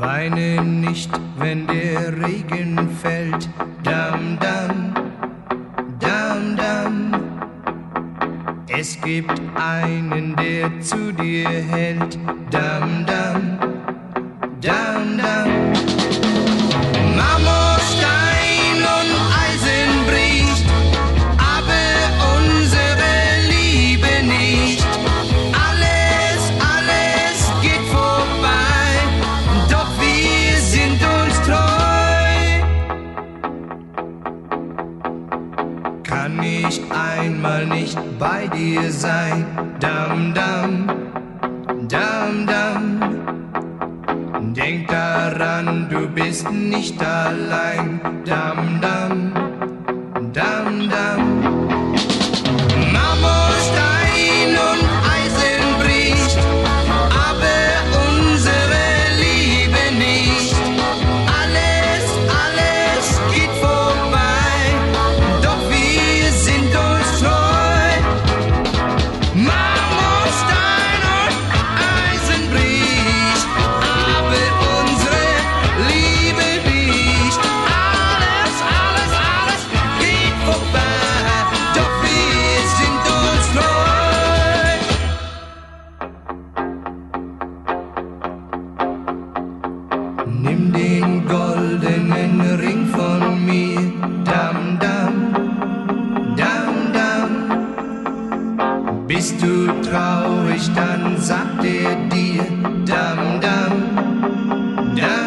Weine nicht, wenn der Regen fällt. Dam, dam, dam, dam. Es gibt einen, der zu dir hält. Dam, dam, dam, dam. Marmorstein und Eisen bricht, aber unsere Liebe nicht. Alles geht vorbei, doch wir sind uns treu. Kann ich einmal nicht bei dir sein? Dam, dam, dam, dam. Denk daran, du bist nicht allein. Dam, dam, dam, dam. Marmorstein und Eisen bricht, aber unsere Liebe nicht. Alles geht vorbei, doch wir sind uns treu. Marmorstein und Eisen bricht, aber unsere Liebe nicht. Alles geht vorbei, doch wir sind uns treu. Nimm den goldenen Ring von mir. Dam, dam, dam, dam. Bist du traurig, dann sagt er dir. Dam, dam, dam.